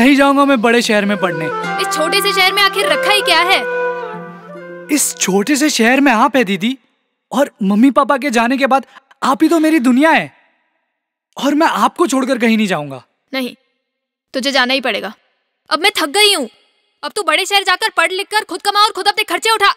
नहीं जाऊंगा मैं बड़े शहर में पढ़ने। इस छोटे से शहर में आखिर रखा ही क्या है? इस छोटे से शहर में आप है दीदी, और मम्मी पापा के जाने के बाद आप ही तो मेरी दुनिया है, और मैं आपको छोड़कर कहीं नहीं जाऊंगा। नहीं, तुझे जाना ही पड़ेगा। अब मैं थक गई हूँ। अब तू बड़े शहर जाकर पढ़ लिख कर खुद कमा और खुद अपने खर्चे उठा।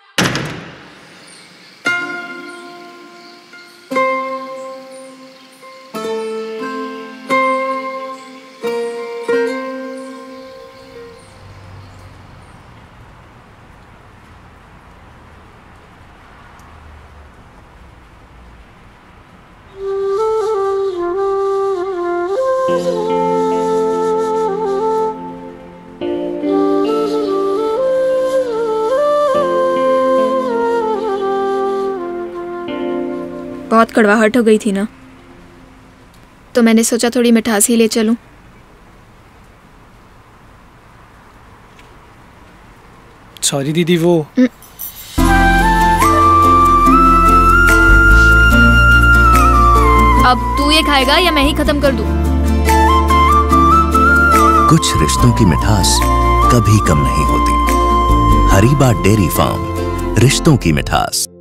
बहुत कड़वाहट हो गई थी ना, तो मैंने सोचा थोड़ी मिठास ही ले चलूं। सॉरी दीदी, वो अब तू ये खाएगा या मैं ही खत्म कर दूं? कुछ रिश्तों की मिठास कभी कम नहीं होती। हरीबा डेयरी फार्म, रिश्तों की मिठास।